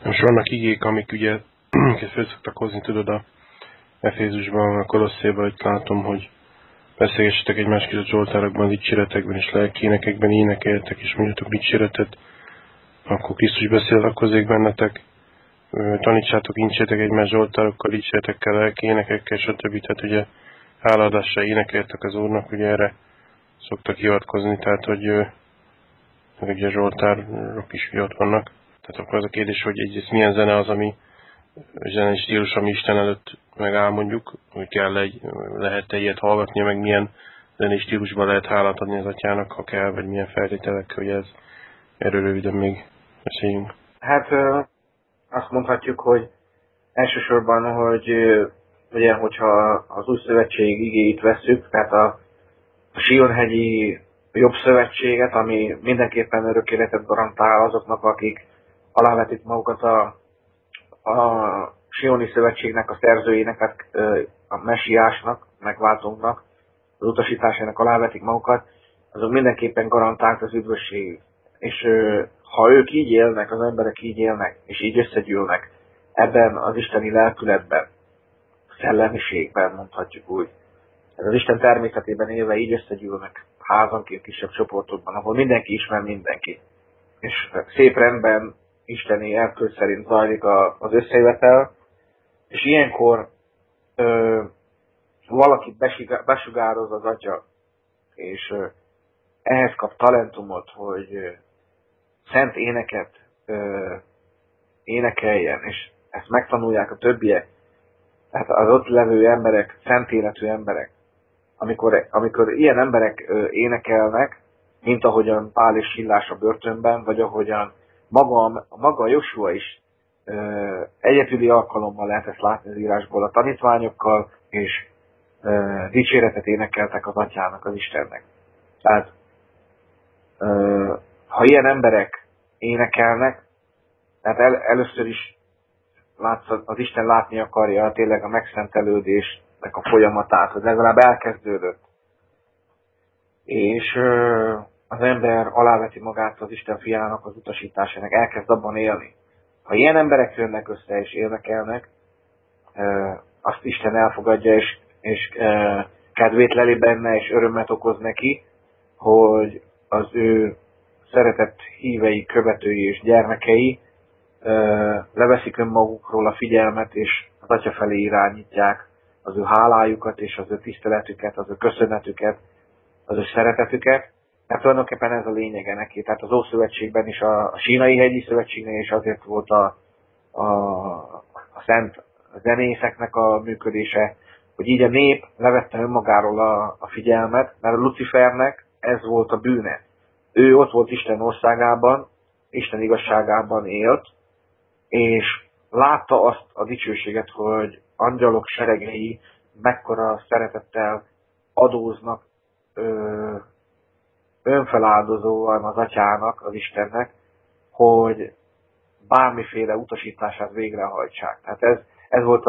Most vannak igék, amik ugye föl szoktak hozni, tudod, a Efézusban, a Kolosszéban, hogy látom, hogy beszélgessetek egymás között zsoltárokban, dicséretekben és lelkénekekben énekeltek, és mondjatok dicséretet, akkor Krisztus beszélek bennetek, tanítsátok, incsétek egymás zsoltárokkal, dicséretekkel, lelkénekekkel, stb. Tehát ugye hálaadásra énekeltek az Úrnak, ugye erre szoktak hivatkozni, tehát hogy ugye zsoltárok is ott vannak. Tehát akkor az a kérdés, hogy egyrészt milyen zene az, ami zenei stílus, ami Isten előtt megáll mondjuk, hogy lehet-e ilyet hallgatni, meg milyen zenei stílusban lehet hálát adni az atyának, ha kell, vagy milyen feltételek, hogy erről röviden még beszéljünk. Hát azt mondhatjuk, hogy elsősorban, hogy ugye, hogyha az új szövetség igéit vesszük, tehát a Sionhegyi jobb szövetséget, ami mindenképpen örök életet garantál azoknak, akik alávetik magukat a Sioni szövetségnek, a szerzőjének, tehát a messiásnak, megváltónknak, az utasításának alávetik magukat, azok mindenképpen garantált az üdvösség. És ha ők így élnek, az emberek így élnek, és így összegyűlnek ebben az isteni lelkületben, szellemiségben mondhatjuk úgy, ez az Isten természetében élve így összegyűlnek házanként, kisebb csoportokban, ahol mindenki ismer mindenki. És szép rendben, isteni erkölcs szerint zajlik az összejövetel, és ilyenkor valakit besugároz az atya, és ehhez kap talentumot, hogy szent éneket énekeljen, és ezt megtanulják a többiek, tehát az ott levő emberek, szent életű emberek. Amikor ilyen emberek énekelnek, mint ahogyan Pál és Sillás a börtönben, vagy ahogyan maga Josua is egyedüli alkalommal lehet ezt látni az írásból a tanítványokkal, és dicséretet énekeltek az atyának, az Istennek. Tehát ha ilyen emberek énekelnek, tehát először is az Isten látni akarja tényleg a megszentelődésnek a folyamatát, hogy legalább elkezdődött. És az ember aláveti magát az Isten fiának az utasításának, elkezd abban élni. Ha ilyen emberek jönnek össze és énekelnek, azt Isten elfogadja, és kedvét leli benne, és örömet okoz neki, hogy az ő szeretett hívei, követői és gyermekei leveszik önmagukról a figyelmet, és az atya felé irányítják az ő hálájukat, és az ő tiszteletüket, az ő köszönetüket, az ő szeretetüket. Mert tulajdonképpen ez a lényege neki. Tehát az Ószövetségben is, a Sínai hegyi szövetségnél is azért volt a szent zenészeknek a működése, hogy így a nép levette önmagáról a figyelmet, mert a Lucifernek ez volt a bűne. Ő ott volt Isten országában, Isten igazságában élt, és látta azt a dicsőséget, hogy angyalok seregei mekkora szeretettel adóznak önfeláldozóan az atyának, az Istennek, hogy bármiféle utasítását végrehajtsák. Tehát ez volt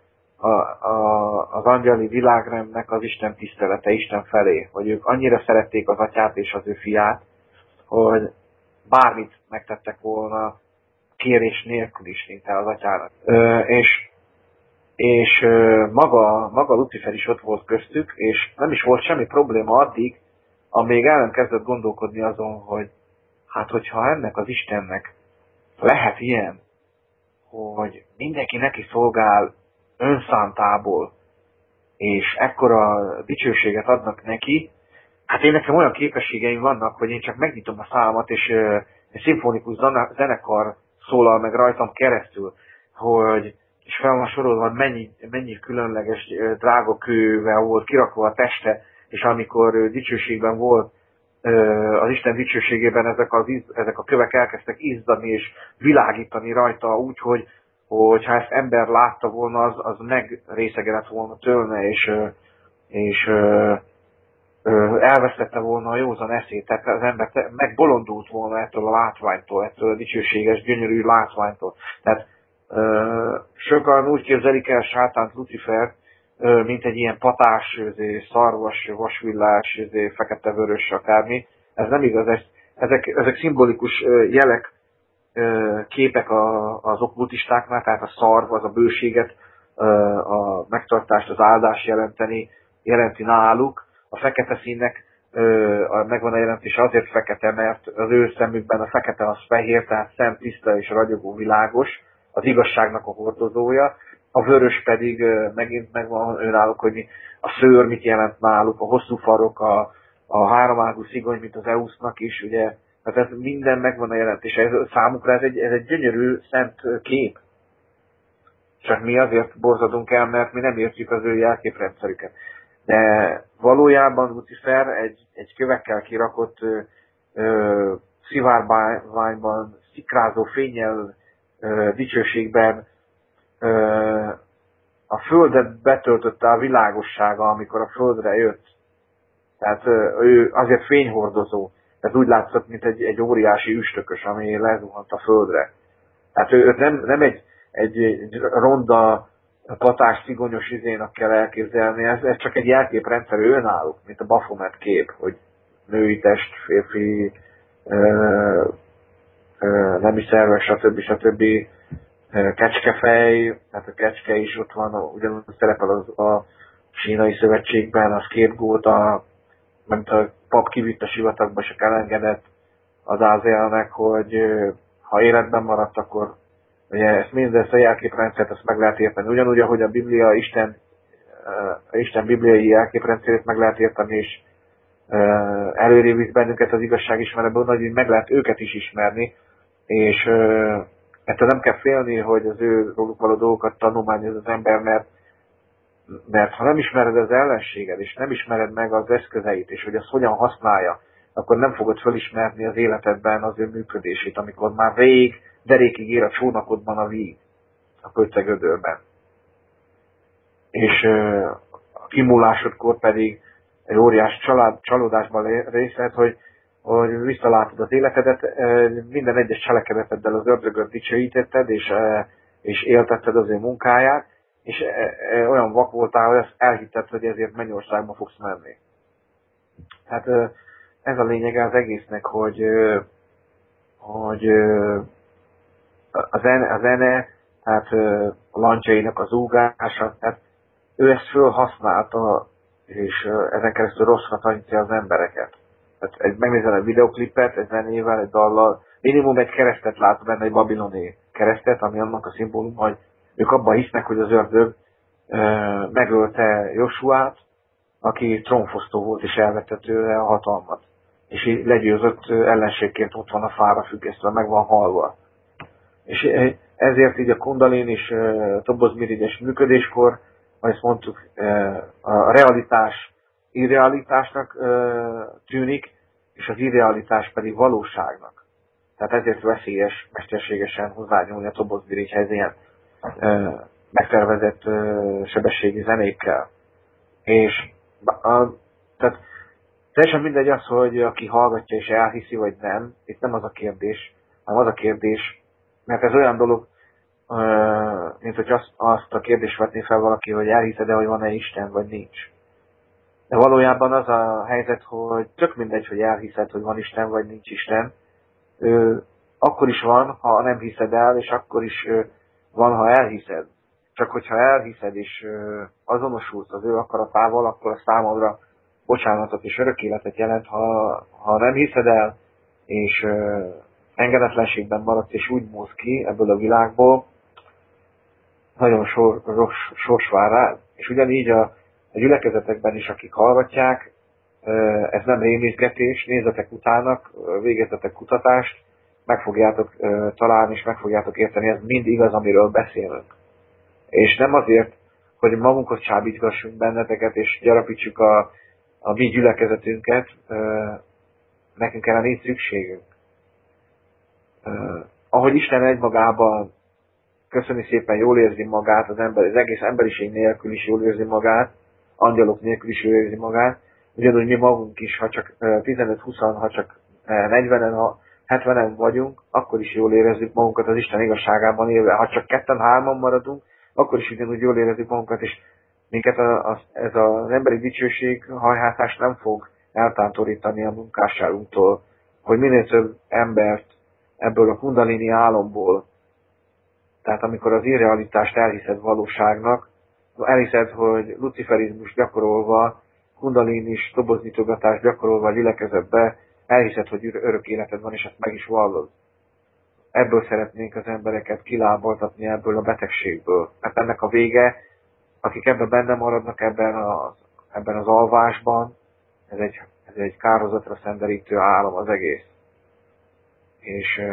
az angyali világrendnek az Isten tisztelete Isten felé, hogy ők annyira szerették az atyát és az ő fiát, hogy bármit megtettek volna kérés nélkül is, mint az atyának. És maga Lucifer is ott volt köztük, és nem is volt semmi probléma addig, amíg el nem kezdett gondolkodni azon, hogy hát hogyha ennek az Istennek lehet ilyen, hogy mindenki neki szolgál önszántából, és ekkora dicsőséget adnak neki, hát én nekem olyan képességeim vannak, hogy én csak megnyitom a számat, és egy szimfonikus zenekar szólal meg rajtam keresztül, és fel van sorolva, mennyi különleges drága kővel volt kirakva a teste, és amikor dicsőségben volt, az Isten dicsőségében ezek a kövek elkezdtek izzadni és világítani rajta úgy, hogy ha ezt ember látta volna, az megrészegedett volna tőle, és elvesztette volna a józan eszét, tehát az ember megbolondult volna ettől a látványtól, ettől a dicsőséges, gyönyörű látványtól. Tehát sokan úgy képzelik el sátánt, Lucifert, mint egy ilyen patás, szarvas, vasvillás, fekete-vörös akármi. Ez nem igaz, ezek szimbolikus jelek képek az okkultistáknál, tehát a szarv, az a bőséget, a megtartást, az áldást jelenti náluk. A fekete színnek megvan a jelentése, azért fekete, mert az ő szemükben a fekete az fehér, tehát szent, tiszta és ragyogó, világos, az igazságnak a hordozója. A vörös pedig megint megvan náluk, hogy a szőr mit jelent náluk, a hosszú farok, a háromágú szigony, mint az Eusznak is, ugye. Tehát ez minden megvan a jelentése. Számukra ez egy gyönyörű, szent kép. Csak mi azért borzadunk el, mert mi nem értjük az ő jelképrendszerüket. De valójában Lucifer egy kövekkel kirakott szivárványban, szikrázó fénnyel, dicsőségben a földet betöltötte a világossága, amikor a földre jött. Tehát ő azért fényhordozó. Ez úgy látszott, mint egy óriási üstökös, ami lezuhant a földre. Tehát őt nem egy ronda, patás, cigonyos izénak kell elképzelni, ez csak egy jelképrendszer önálló, mint a Baphomet kép, hogy női test, férfi, nemi szervek, stb. Kecskefej, tehát a kecske is ott van, ugyanúgy szerepel a Sínai Szövetségben, a scapegoat, mert a pap kivitt a sivatagba, és elengedett az Ázélnek, hogy ha életben maradt, akkor ugye ezt a jelképrendszert ezt meg lehet érteni. Ugyanúgy, ahogy a Biblia Isten bibliai jelképrendszerét meg lehet érteni, és előrébb visz bennünket az igazságismeretből, hogy meg lehet őket is ismerni, és ettől nem kell félni, hogy az ő róluk való dolgokat tanulmányoz az ember, mert ha nem ismered az ellenséged, és nem ismered meg az eszközeit, és hogy azt hogyan használja, akkor nem fogod felismerni az életedben az ő működését, amikor már derékig ér a csónakodban a víz, a köttegödörben. És a kimúlásodkor pedig egy óriás csalódásban részlet, hogy visszalátod az életedet, minden egyes cselekedeteddel az ördögöt dicsőítetted, és éltetted az ő munkáját, és olyan vak voltál, hogy ezt elhitted, hogy ezért mennyországba fogsz menni. Hát ez a lényege az egésznek, hogy a zene, tehát a lancsainak az úgása, tehát ő ezt fölhasználta, és ezen keresztül rosszra tanítja az embereket. Tehát megnézel a videoklipet, egy zenével, egy dallal, minimum egy keresztet lát benne, egy babiloni keresztet, ami annak a szimbólum, hogy ők abban hisznek, hogy az ördög megölte Josuát, aki trónfosztó volt, és elvette tőle a hatalmat. És így legyőzött ellenségként ott van a fára függesztve, meg van halva. És ezért így a kundalin és tobozmirigyes működéskor, ahogy ezt mondtuk, a realitás irrealitásnak tűnik, és az irrealitás pedig valóságnak. Tehát ezért veszélyes mesterségesen hozzányúlni a tobozmirigyhez ilyen megtervezett sebességi zenékkel. És tehát teljesen mindegy az, hogy aki hallgatja és elhiszi, vagy nem, itt nem az a kérdés, hanem az a kérdés, mert ez olyan dolog, mint hogy azt a kérdést vetné fel valaki, hogy elhiszed-e, hogy van-e Isten, vagy nincs. De valójában az a helyzet, hogy tök mindegy, hogy elhiszed, hogy van Isten, vagy nincs Isten. Akkor is van, ha nem hiszed el, és akkor is van, ha elhiszed. Csak hogyha elhiszed és azonosulsz az ő akaratával, akkor a számodra bocsánatot és örök életet jelent, ha nem hiszed el, és engedetlenségben maradsz, és úgy múlsz ki ebből a világból, nagyon sors vár rá. És ugyanígy a gyülekezetekben is, akik hallgatják, ez nem rémítgetés, nézzetek utának, végezzetek kutatást, meg fogjátok találni, és meg fogjátok érteni, ez mind igaz, amiről beszélünk. És nem azért, hogy magunkhoz csábítgassunk benneteket, és gyarapítsuk a mi gyülekezetünket, nekünk erre nincs szükségünk. Ahogy Isten egymagában köszöni szépen jól érzi magát, az egész emberiség nélkül is jól érzi magát, angyalok nélkül is jól érzi magát, ugyanúgy mi magunk is, ha csak 15-20, ha csak 40-en, ha 70-en vagyunk, akkor is jól érezzük magunkat az Isten igazságában élve. Ha csak 2-3-an maradunk, akkor is ugyanúgy jól érezzük magunkat, és minket ez az emberi dicsőség, hajhátás nem fog eltántorítani a munkásságunktól, hogy minél több embert ebből a kundalini álomból, tehát amikor az irrealitást elhiszed valóságnak, elhiszed, hogy luciferizmus gyakorolva, kundalinis doboznyitogatást gyakorolva a gyülekezetbe, elhiszed, hogy örök életed van, és ezt meg is vallod. Ebből szeretnénk az embereket kilábaltatni, ebből a betegségből. Mert ennek a vége, akik ebben benne maradnak, ebben az alvásban, ez egy kárhozatra szenderítő álom az egész. És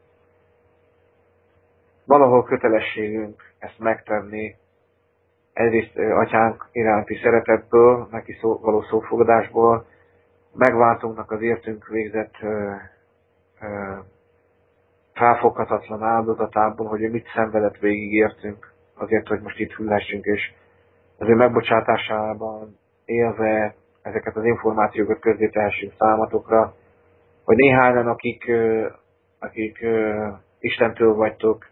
valahol kötelességünk ezt megtenni, egyrészt atyánk iránti szeretetből, neki való szófogadásból, megváltunknak az értünk végzett felfoghatatlan áldozatából, hogy ő mit szenvedett végig értünk, azért, hogy most itt hüllessünk, és az ő megbocsátásában élve ezeket az információkat közzétehessünk számatokra, hogy néhányan, akik Istentől vagytok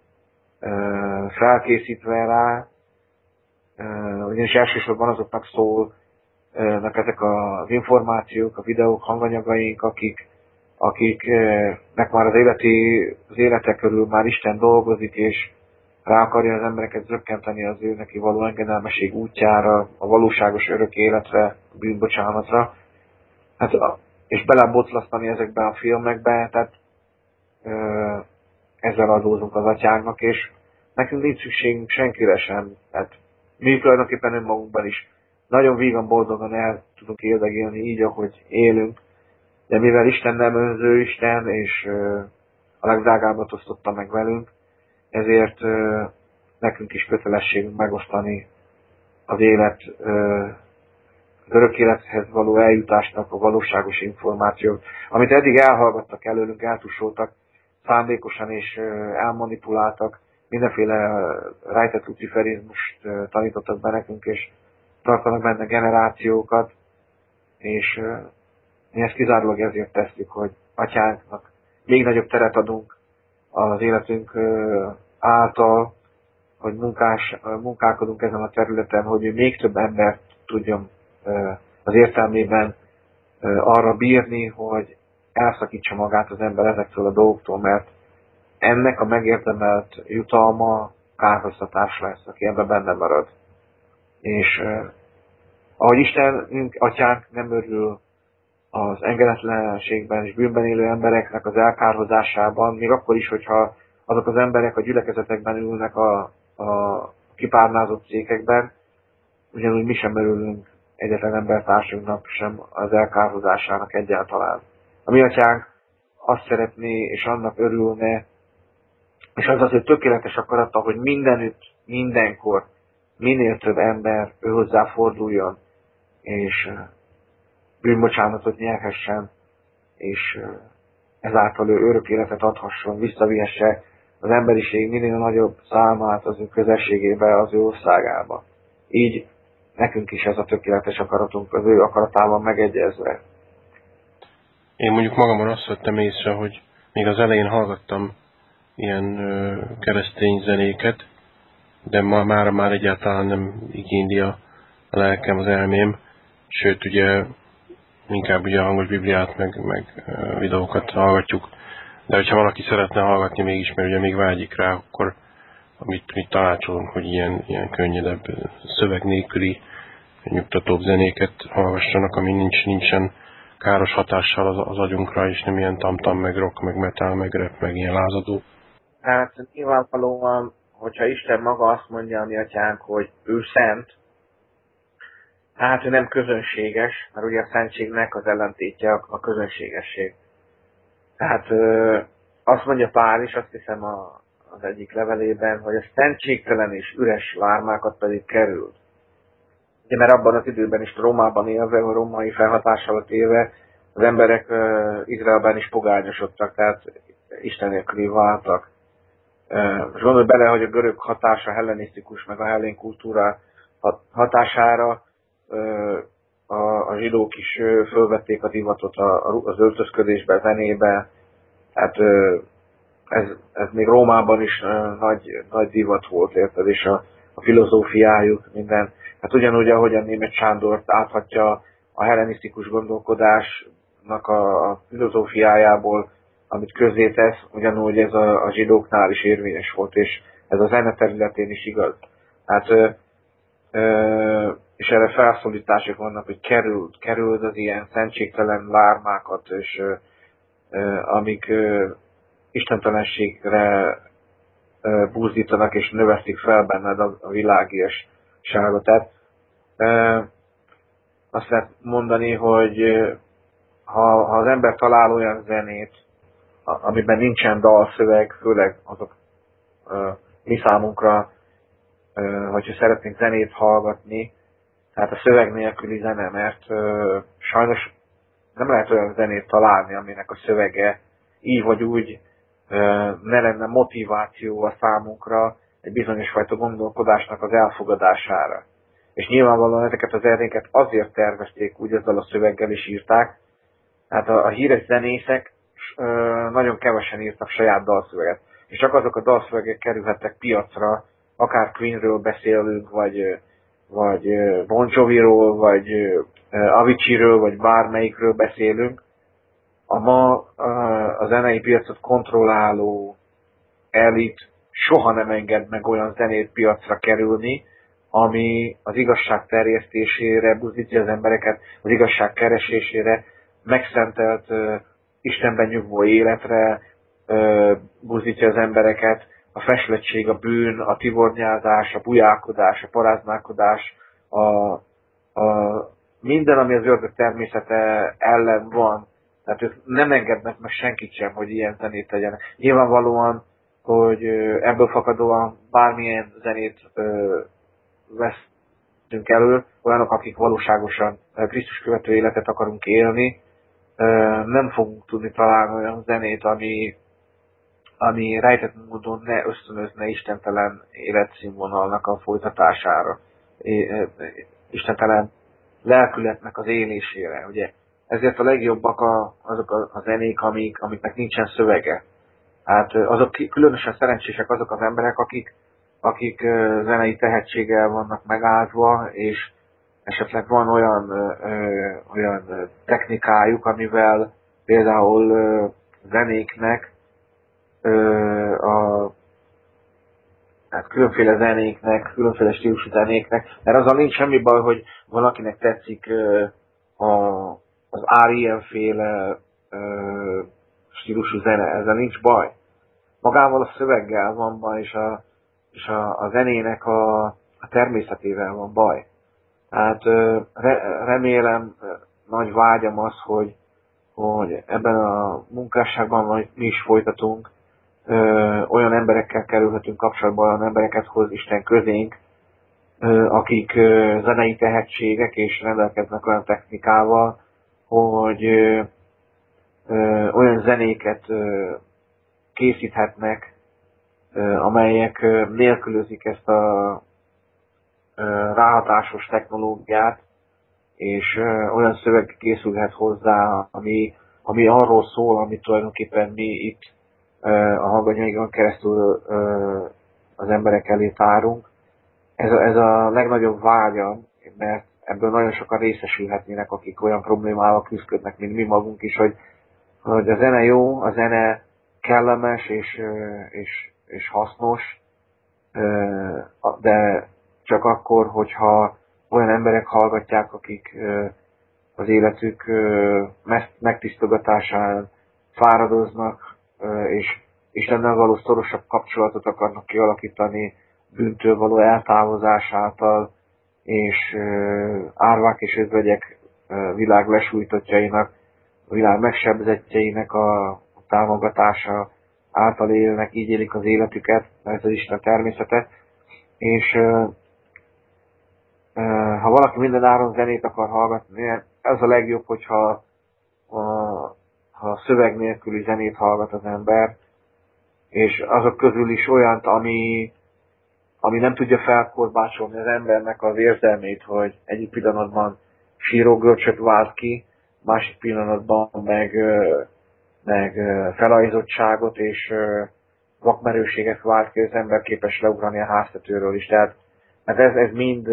felkészítve rá, ugyanis elsősorban azoknak szólnak ezek az információk, a videók, hanganyagaink, akiknek már az élete körül már Isten dolgozik, és rá akarja az embereket zökkenteni az ő neki való engedelmesség útjára, a valóságos örök életre, a bűnbocsánatra, hát, és belebotlasztani ezekbe a filmekbe, tehát ezzel adózunk az atyánknak, és nekünk nincs szükségünk senkire sem. Tehát mi tulajdonképpen önmagunkban is nagyon vígan, boldogan el tudunk éldegélni így, ahogy élünk, de mivel Isten nem önző Isten, és a legdrágábbat osztotta meg velünk, ezért nekünk is kötelességünk megosztani az az örök élethez való eljutásnak a valóságos információt, amit eddig elhallgattak előlünk, eltussoltak, szándékosan és elmanipuláltak, mindenféle rejtett luciferizmust tanítottak be nekünk, és tartanak benne generációkat, és mi ezt kizárólag ezért tesszük, hogy atyánknak még nagyobb teret adunk az életünk által, hogy munkálkodunk ezen a területen, hogy ő még több embert tudjon az értelmében arra bírni, hogy elszakítsa magát az ember ezektől a dolgoktól, mert ennek a megérdemelt jutalma kárhoztatás lesz, aki ebben benne marad. És ahogy Istenünk, atyánk nem örül az engedetlenségben és bűnben élő embereknek az elkárhozásában, még akkor is, hogyha azok az emberek a gyülekezetekben ülnek a kipárnázott székekben, ugyanúgy mi sem örülünk egyetlen embertársunknak sem az elkárhozásának egyáltalán. A mi atyánk azt szeretné, és annak örülne, és az ő tökéletes akarata, hogy mindenütt, mindenkor minél több ember őhozzá forduljon, és bűnbocsánatot nyerhessen, és ezáltal ő örök életet adhasson, visszavihesse az emberiség minél nagyobb számát az ő közelségébe, az ő országába. Így nekünk is ez a tökéletes akaratunk, az ő akaratával megegyezve. Én mondjuk magamon azt vettem észre, hogy még az elején hallgattam ilyen keresztény zenéket, de már egyáltalán nem igényli a lelkem, az elmém, sőt ugye inkább ugye a hangos bibliát, meg videókat hallgatjuk, de hogyha valaki szeretne hallgatni mégis, mert ugye még vágyik rá, akkor amit mi tanácsolunk, hogy ilyen könnyedebb, szöveg nélküli, nyugtatóbb zenéket hallgassanak, ami nincsen káros hatással az agyunkra, és nem ilyen tamtam, meg rock, meg metal, meg rap, meg ilyen lázadó. Hát nyilvánvalóan, hogyha Isten maga azt mondja a mi atyánk, hogy ő szent, hát ő nem közönséges, mert ugye a szentségnek az ellentétje a közönségesség. Tehát azt mondja Pál is, azt hiszem az egyik levelében, hogy a szentségtelen és üres lármákat pedig került. Ugye, mert abban az időben is Rómában élve, a római felhatás alatt élve, az emberek Izraelben is pogányosodtak, tehát Isten nélküli váltak. És gondolj bele, hogy a görög hatása, hellenisztikus, meg a hellén kultúra hatására a zsidók is fölvették a divatot az öltözködésbe, zenébe. Hát ez még Rómában is nagy divat volt, érted, és a filozófiájuk, minden. Hát ugyanúgy, ahogy a német Sándort áthatja a hellenisztikus gondolkodásnak a filozófiájából amit közzétesz, ugyanúgy ez a zsidóknál is érvényes volt, és ez a zene területén is igaz. Hát, és erre felszólítások vannak, hogy kerüld az ilyen szentségtelen lármákat, és amik istentelenségre buzdítanak, és növesztik fel benned a világiasságot. Tehát azt lehet mondani, hogy ha az ember talál olyan zenét, amiben nincsen dalszöveg, főleg azok mi számunkra, hogyha szeretnénk zenét hallgatni, tehát a szöveg nélküli zene, mert sajnos nem lehet olyan zenét találni, aminek a szövege így vagy úgy ne lenne motiváció a számunkra egy bizonyos fajta gondolkodásnak az elfogadására. És nyilvánvalóan ezeket a zenéket azért tervezték, úgy ezzel a szöveggel is írták. Hát a híres zenészek nagyon kevesen írtak saját dalszöveget. És csak azok a dalszövegek kerülhettek piacra, akár Queenről beszélünk, vagy Bon Joviról, vagy Aviciiről, vagy bármelyikről beszélünk. Ma a zenei piacot kontrolláló elit soha nem enged meg olyan zenét piacra kerülni, ami az igazság terjesztésére buzdítja az embereket, az igazság keresésére, megszentelt Istenben nyugvó életre buzdítja az embereket, a feszlettség, a bűn, a tivornyázás, a bujálkodás, a paráználkodás, minden, ami az ördög természete ellen van. Tehát ők nem engednek meg senkit sem, hogy ilyen zenét tegyenek. Nyilvánvalóan, hogy ebből fakadóan bármilyen zenét vesztünk elő, olyanok, akik valóságosan Krisztus követő életet akarunk élni, nem fogunk tudni találni olyan zenét, ami rejtett módon ne ösztönözne istentelen életszínvonalnak a folytatására, istentelen lelkületnek az élésére, ugye. Ezért a legjobbak azok a zenék, amiknek nincsen szövege. Hát azok különösen szerencsések azok az emberek, akik zenei tehetséggel vannak megázva, és esetleg van olyan technikájuk, amivel például zenéknek, hát különféle zenéknek, különféle stílusú zenéknek, mert azzal nincs semmi baj, hogy valakinek tetszik az R.E.M-féle stílusú zene, ezzel nincs baj. Magával a szöveggel van baj, és a zenének a természetével van baj. Tehát remélem, nagy vágyam az, hogy ebben a munkásságban, amit mi is folytatunk, olyan emberekkel kerülhetünk kapcsolatban, olyan embereket hoz Isten közénk, akik zenei tehetségek és rendelkeznek olyan technikával, hogy olyan zenéket készíthetnek, amelyek nélkülözik ezt a ráhatásos technológiát, és olyan szöveg készülhet hozzá, ami arról szól, amit tulajdonképpen mi itt a hallgatjainkon keresztül az emberek elé tárunk. Ez a legnagyobb vágyam, mert ebből nagyon sokan részesülhetnének, akik olyan problémával küzdködnek, mint mi magunk is, hogy a zene jó, a zene kellemes és hasznos, de csak akkor, hogyha olyan emberek hallgatják, akik az életük megtisztogatásán fáradoznak, és Istennel való szorosabb kapcsolatot akarnak kialakítani, bűntől való eltávozás által, és árvák és özvegyek világ lesújtottjainak, a világ megsebzettjeinek a támogatása által élnek, így élik az életüket, mert ez az Isten természete. És ha valaki minden áron zenét akar hallgatni, ez a legjobb, hogyha szöveg nélküli zenét hallgat az ember, és azok közül is olyant, ami nem tudja felkorbácsolni az embernek az érzelmét, hogy egyik pillanatban sírógörcsöt vált ki, másik pillanatban meg felajzottságot és vakmerőséget vált ki, az ember képes leugrani a háztetőről is. Tehát ez mind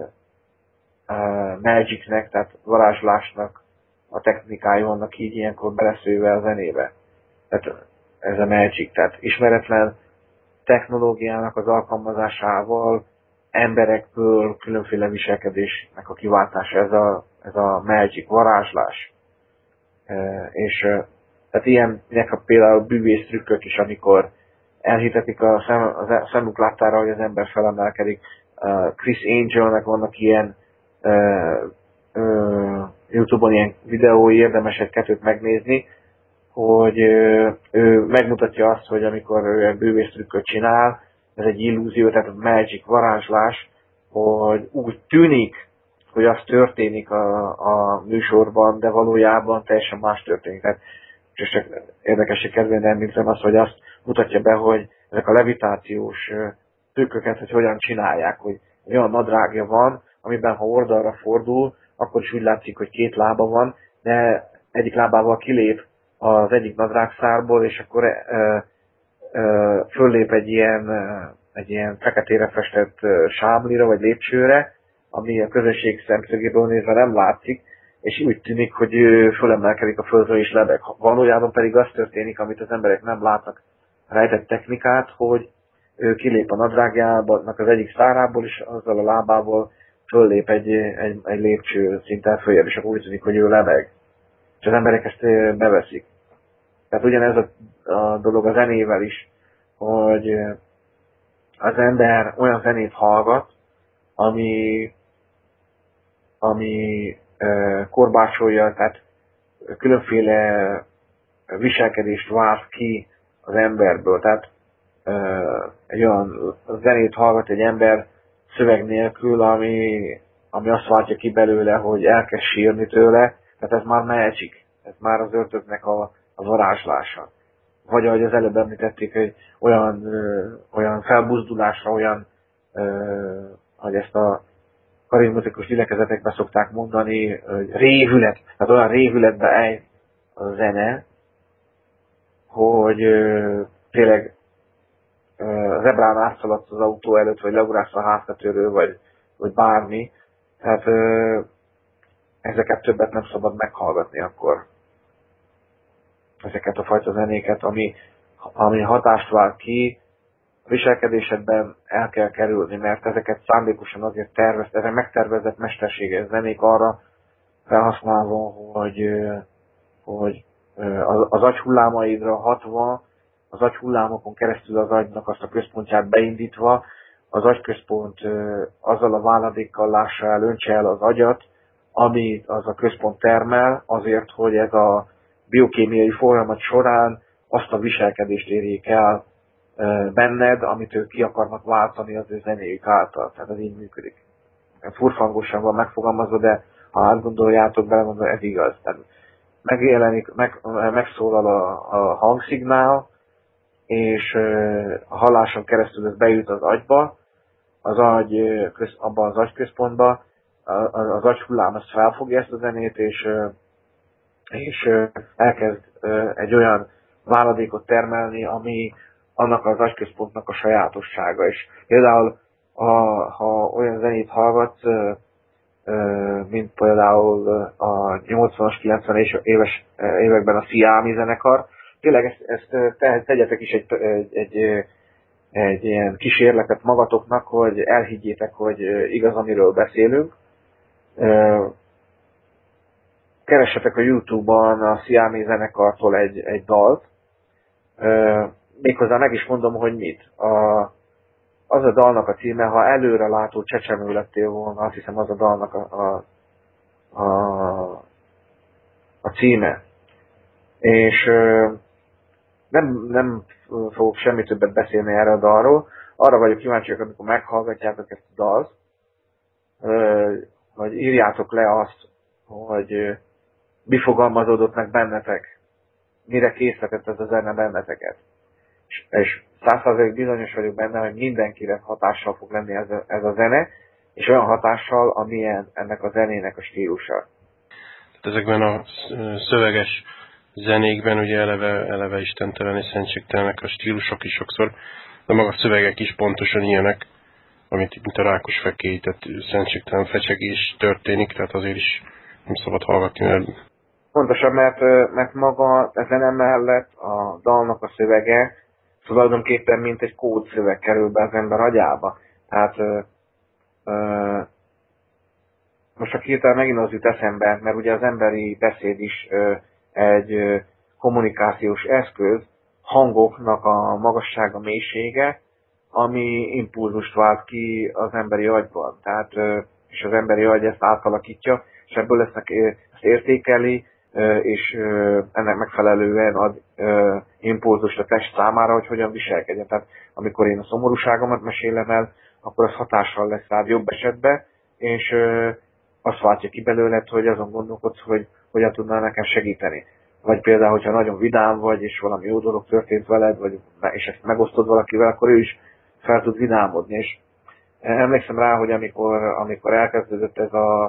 magicnek, tehát varázslásnak a technikája vannak így ilyenkor beleszőve a zenébe. Tehát ez a magic, tehát ismeretlen technológiának az alkalmazásával emberekből különféle viselkedésnek a kiváltása, ez a magic, varázslás. És tehát ilyenek például bűvész trükkök is, amikor elhitetik a szemük láttára, hogy az ember felemelkedik. Chris Angelnek vannak ilyen YouTube-on ilyen videói, érdemes egy-kettőt megnézni, hogy ő megmutatja azt, hogy amikor ő egy bűvész trükköt csinál, ez egy illúzió, tehát magic, varázslás, hogy úgy tűnik, hogy az történik a műsorban, de valójában teljesen más történik. Tehát csak érdekesség kedvéért említem azt, hogy azt mutatja be, hogy ezek a levitációs trükköket, hogy hogyan csinálják, hogy olyan nadrágja van, amiben ha oldalra fordul, akkor is úgy látszik, hogy két lába van, de egyik lábával kilép az egyik nadrágszárból, és akkor föllép egy ilyen feketére festett sámlira, vagy lépcsőre, ami a közösség szemszögéből nézve nem látszik, és úgy tűnik, hogy ő fölemelkedik a földről és lebeg. Valójában pedig az történik, amit az emberek nem látnak, rejtett technikát, hogy ő kilép a nadrágjának az egyik szárából, és azzal a lábával föllép egy lépcső szinten följebb, és akkor úgy tűnik, hogy ő lebeg. És az emberek ezt beveszik. Tehát ugyanez a dolog a zenével is, hogy az ember olyan zenét hallgat, ami korbácsolja, tehát különféle viselkedést vált ki az emberből. Tehát egy olyan zenét hallgat egy ember szöveg nélkül, ami azt váltja ki belőle, hogy elkezd sírni tőle, tehát ez már magic, ez már az ördögnek a varázslása. Vagy ahogy az előbb említették, hogy olyan felbuzdulásra, hogy ezt a karizmatikus gyülekezetekben szokták mondani, hogy révület, tehát olyan révületbe ejt a zene, hogy tényleg zebrán átszaladsz az autó előtt, vagy leugrálsz a háztetőről, vagy bármi. Tehát ezeket többet nem szabad meghallgatni akkor. Ezeket a fajta zenéket, ami hatást vált ki, a viselkedésedben el kell kerülni, mert ezeket szándékosan azért ezek megtervezett mesterséges zenék arra felhasználva, hogy az agyhullámaidra hatva, az agyhullámokon keresztül az agynak azt a központját beindítva, az agyközpont azzal a váladékkal lássa el, öntse el az agyat, amit az a központ termel, azért, hogy ez a biokémiai folyamat során azt a viselkedést érjék el benned, amit ők ki akarnak váltani az ő zenéjük által. Tehát ez így működik. Furfangosan van megfogalmazva, de ha átgondoljátok, belemondom, ez igaz. Tehát megszólal a hangszignál, és a halláson keresztül ez bejut az agyba, abban az agyközpontba, az agyhullám ezt felfogja ezt a zenét, és elkezd egy olyan váladékot termelni, ami annak az agyközpontnak a sajátossága. És például, ha olyan zenét hallgatsz, mint például a 80-as, 90-es években a Siami zenekar, tényleg ezt tegyetek is egy ilyen kísérletet magatoknak, hogy elhiggyétek, hogy igaz, amiről beszélünk. Keressetek a YouTube-on a Siami zenekartól egy dalt, méghozzá meg is mondom, hogy mit. Az a dalnak a címe, ha előre látó csecsemő lettél volna, azt hiszem az a dalnak a címe. És nem fogok semmi többet beszélni erre a dalról. Arra vagyok kíváncsiak, amikor meghallgatjátok ezt a dalt, hogy írjátok le azt, hogy mi fogalmazódott meg bennetek, mire készített ez a zene benneteket. És 100% bizonyos vagyok benne, hogy mindenkire hatással fog lenni ez a zene, és olyan hatással, amilyen ennek a zenének a stílusa. Ezekben a szöveges zenékben ugye eleve istentelen és szentségtelenek a stílusok is sokszor, de maga a szövegek is pontosan ilyenek, mint a rákos fekély, tehát szentségtelen fecsegés történik, tehát azért is nem szabad hallgatni, mert Pontosan, mert maga ezen emellett a dalnak a szövege tulajdonképpen mint egy kódszöveg kerül be az ember agyába. Tehát most csak hirtelen megint az jut eszembe, mert ugye az emberi beszéd is egy kommunikációs eszköz, hangoknak a magassága, mélysége, ami impulzust vált ki az emberi agyban. Tehát, és az emberi agy ezt átalakítja, és ebből ezt értékeli, és ennek megfelelően ad impulzust a test számára, hogy hogyan viselkedjen. Tehát amikor én a szomorúságomat mesélem el, akkor az hatással lesz rád jobb esetben, és azt váltja ki belőled, hogy azon gondolkodsz, hogy hogyan tudnál nekem segíteni. Vagy például, hogyha nagyon vidám vagy, és valami jó dolog történt veled, és ezt megosztod valakivel, akkor ő is fel tud vidámodni. És emlékszem rá, hogy amikor elkezdődött ez a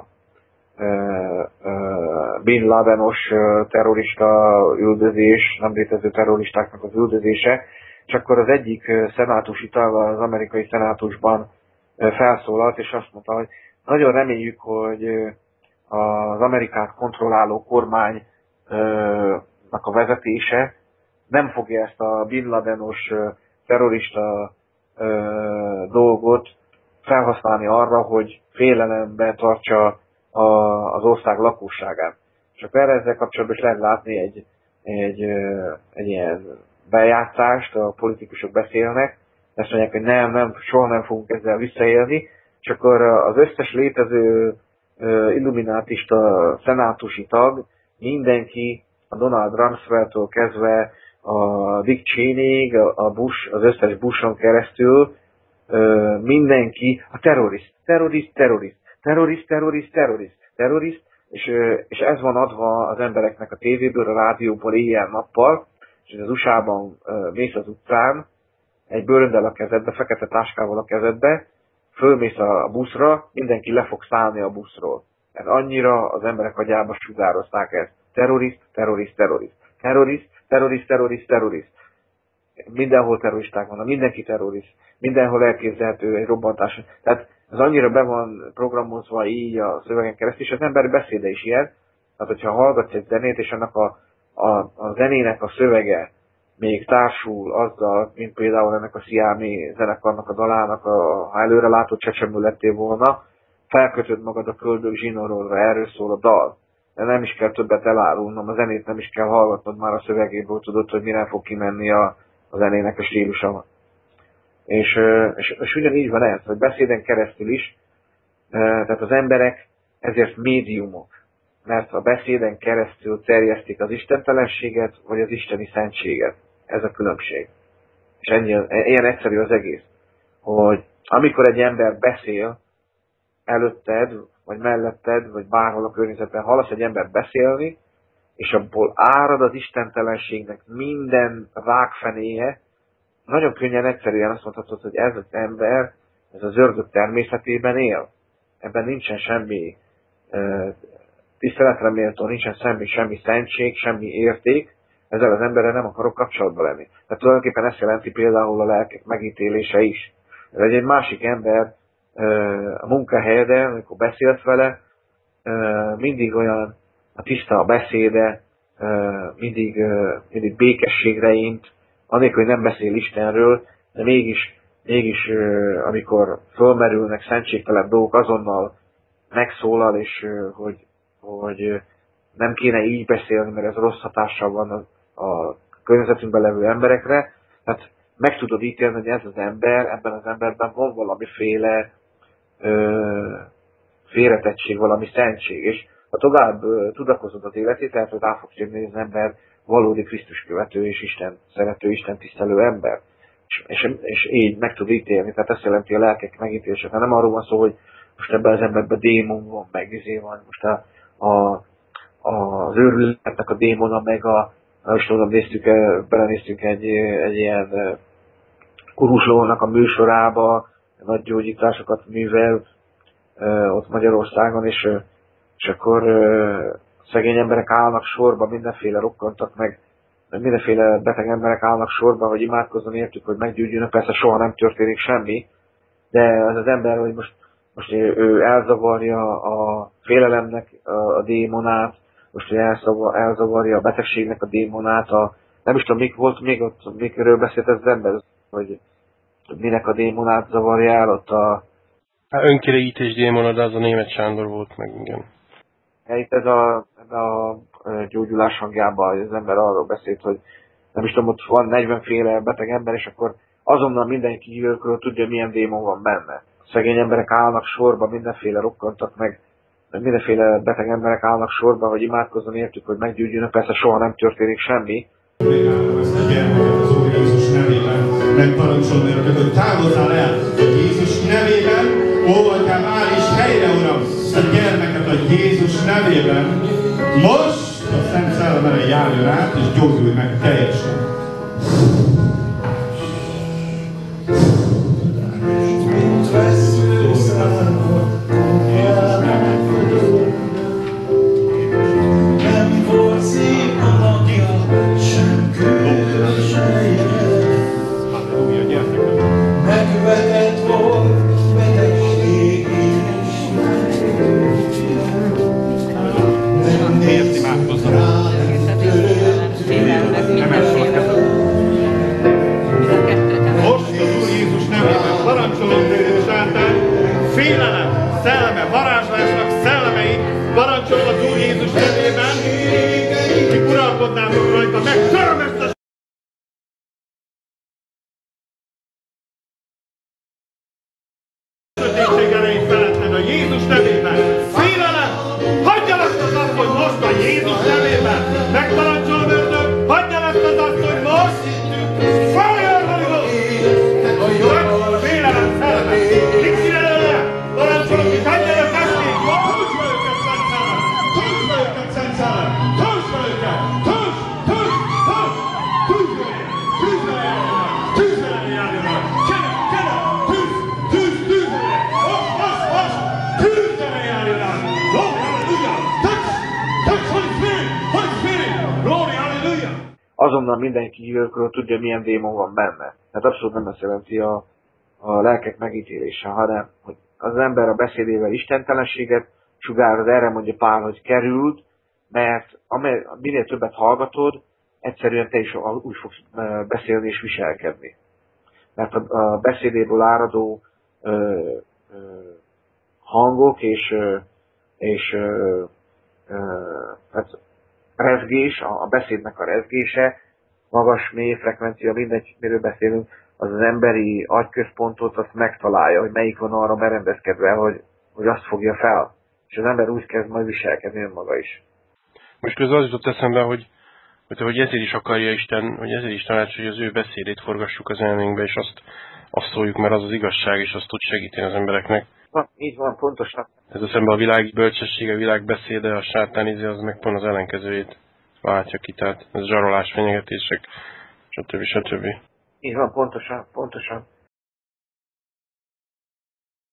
Bin Ladenos terrorista üldözés, nem létező terroristáknak az üldözése, és akkor az egyik szenátusi tag az amerikai szenátusban felszólalt, és azt mondta, hogy nagyon reméljük, hogy az Amerikát kontrolláló kormánynak a vezetése nem fogja ezt a Bin Ladenos terrorista dolgot felhasználni arra, hogy félelembe tartsa az ország lakosságát. És akkor ezzel kapcsolatban is lehet látni egy ilyen bejátszást, a politikusok beszélnek, ezt mondják, hogy nem, soha nem fogunk ezzel visszaélni, és akkor az összes létező illuminátista szenátusi tag, mindenki, a Donald Rumsfeld-től kezdve a Dick Cheney-ig, a Bush, az összes Bushon keresztül, mindenki a terrorist, és ez van adva az embereknek a tévéből, a rádióból éjjel-nappal, és az USA-ban mész az utcán, egy bőröndel a kezedbe, fekete táskával a kezedbe, fölmész a buszra, mindenki le fog szállni a buszról. Ez annyira az emberek agyába sugározták ezt. Terrorist. Mindenhol terroristák vannak, mindenki terrorist. Mindenhol elképzelhető egy robbantás. Tehát ez annyira be van programozva így a szövegen keresztül, és az ember beszéde is ilyen. Tehát, hogyha hallgatsz egy zenét, és annak a zenének a szövege még társul azzal, mint például ennek a Sziámi zenekarnak a dalának, ha előre látod csecsemő lettél volna, felkötöd magad a köldök zsinórolra, erről szól a dal. De nem is kell többet elárulnom, a zenét nem is kell hallgatnod, már a szövegéből tudod, hogy mire fog kimenni a zenének a stílusa. És ugyanígy van ez, hogy beszéden keresztül is, tehát az emberek ezért médiumok, mert a beszéden keresztül terjesztik az istentelenséget, vagy az isteni szentséget. Ez a különbség. És ilyen egyszerű az egész, hogy amikor egy ember beszél előtted, vagy melletted, vagy bárhol a környezetben hallasz egy ember beszélni, és abból árad az istentelenségnek minden rákfenéje, nagyon könnyen, egyszerűen azt mondhatod, hogy ez az ember, ez az ördög természetében él. Ebben nincsen semmi tiszteletre méltó, nincsen semmi szentség, semmi érték, ezzel az emberrel nem akarok kapcsolatba lenni. Tehát tulajdonképpen ezt jelenti például a lelkek megítélése is. Ez egy másik ember a munkahelyeden, amikor beszélsz vele, mindig olyan a tiszta a beszéde, mindig békességre int, anélkül, hogy nem beszél Istenről, de mégis amikor fölmerülnek szentségtelen dolgok, azonnal megszólal, és hogy nem kéne így beszélni, mert ez rossz hatással van a környezetünkben levő emberekre. Tehát meg tudod ítélni, hogy ez az ember, ebben az emberben van valamiféle félretettség, valami szentség. És ha tovább tudakozod az életét, tehát hogy rá fogsz jönni, hogy az ember valódi Krisztus követő és Isten szerető, Isten tisztelő ember. És így meg tud ítélni, tehát ezt jelenti a lelkek megítélése. Tehát nem arról van szó, hogy most ebben az emberben démon van, meg van, most az őrületnek a démona, meg is tudom, belenéztünk egy ilyen Kuruslónak a műsorába, nagy gyógyításokat művel ott Magyarországon, és akkor szegény emberek állnak sorba, mindenféle rokkantak meg mindenféle beteg emberek állnak sorba, hogy imádkozzon értük, hogy meggyógyuljon, persze soha nem történik semmi, de az ember, hogy most ő elzavarja a félelemnek a démonát, most hogy elzavarja a betegségnek a démonát, nem is tudom, mik volt még ott, mikről beszélt ez az ember, hogy minek a démonát zavarja el ott Hát önkielégítés démona, de az a Németh Sándor volt meg, igen. Itt ebben a gyógyulás hangjában az ember arról beszélt, hogy nem is tudom, ott van 40 féle beteg ember, és akkor azonnal mindenki kívülről tudja, hogy milyen démon van benne. Szegény emberek állnak sorba, mindenféle rokkantak meg, mindenféle beteg emberek állnak sorba, hogy imádkozzon értük, hogy meggyógyulnak, persze soha nem történik semmi. Ezt a gyermeket az Úr Jézus nevében megparancsolni őket, hogy távozzál el, hogy Jézus nevében, óvatjál már is helyre, Uram, a gyermeket a Jézus nevében. Most a Szent Szellemre járjon át, és gyógyulj meg teljesen. Félelem, szelleme, varázslásnak szellemei, parancsolom az Úr Jézus nevében, ki uralkodnátok rajta, megtöröm ezt a sötétség erejét feletted a Jézus nevében. Félelem, hagyjál ezt az asszonyt most a Jézus nevében. Megparancsolom ördög, hagyjál ezt az asszonyt most. Fire, Holy Ghost! Félelem, szelleme, nincs előle! Parancsolom, hogy hagyjanak esték! Töltsd be őket, Szent Szellem! Töltsd be őket, Szent Szellem! Töltsd be őket! Töltsd! Töltsd! Töltsd! Tűzre járjanak! Gyere! Gyere! Tűz! Tűz! Tűzre! Most! Tűzre járjanak! Glory, halleluja! Touch! Touch, Holy Spirit! Holy Spirit! Glory, halleluja! Azonnal mindenki kívülről tudja, milyen démon van benne. Tehát abszolút nem ezt jelenti a lelkek megítélése, hanem hogy az ember a beszédével istentelenséget sugároz, erre mondja Pál, hogy került, mert minél többet hallgatod, egyszerűen te is úgy fogsz beszélni és viselkedni. Mert a beszédéből áradó hangok és hát rezgés, a beszédnek a rezgése, magas, mély frekvencia, mindegy, miről beszélünk, az emberi agyközpontot azt megtalálja, hogy melyik van arra berendezkedve, hogy azt fogja fel. És az ember úgy kezd majd viselkedni önmaga is. Most közben az jutott eszembe, hogy ezért is akarja Isten, hogy ezért is tanács, hogy az ő beszédét forgassuk az elménkbe, és azt szóljuk, mert az az igazság, és azt tud segíteni az embereknek. Így van, pontosan. Ez a szemben a világ bölcsessége, a világ beszéde, a sátán az meg pont az ellenkezőjét váltja ki, tehát ez zsarolás, fenyegetések, stb. Így van, pontosan.